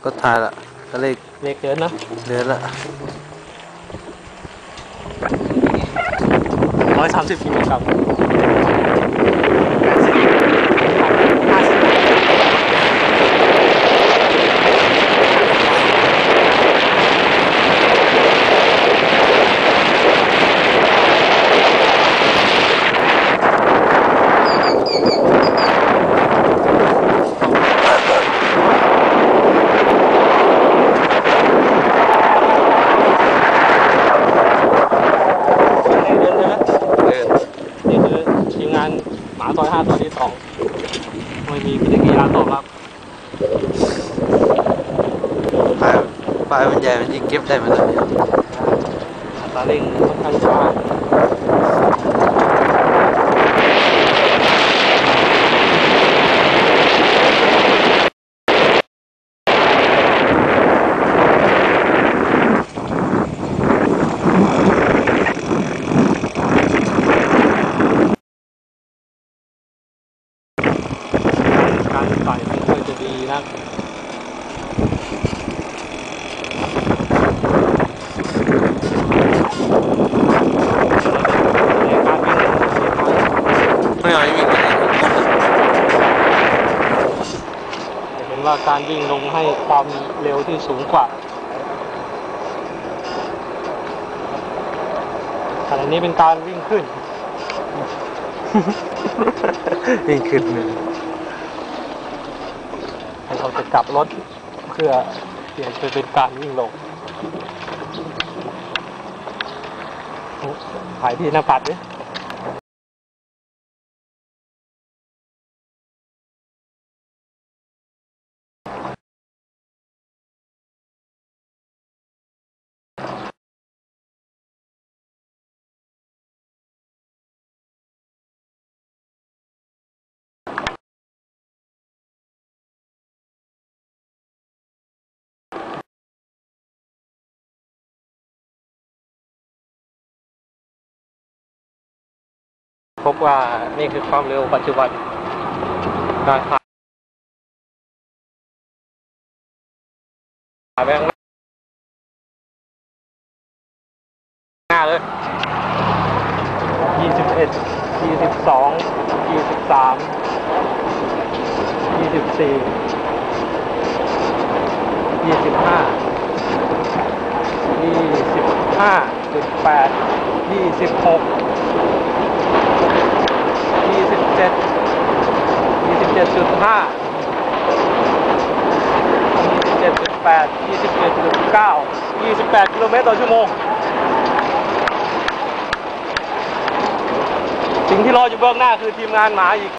ก็ถ่ายละก็เลขเดินนะเดินละ 130 กิโลกรัมหมาซอย5 ตัวที่ 2ไม่มีปฏิกิริยาตอบรับปลายมันใหญ่มันยิ่งเก็บได้มันเลยอัตราเร่งค่อนข้างช้าการใส่ไม่ค่อยจะดีนะไม่เอาวิ่งเลยเห็นว่าการวิ่งลงให้ความเร็วที่สูงกว่าขณะนี้เป็นการวิ่งขึ้นวิ่งขึ้นเลยเราจะกลับรถเพื่อเปลี่ยนไปเป็นการวิ่งลงถ่ายที่หน้าปัดดิพบว่านี่คือความเร็วปัจจุบันการถ่ายไปข้างหน้าเลย21 22 23 24 25.8 26 27.5 27.8 27.9 28 กิโลเมตรต่อชั่วโมงสิ่งที่รออยู่เบื้องหน้าคือทีมงานหมาอีก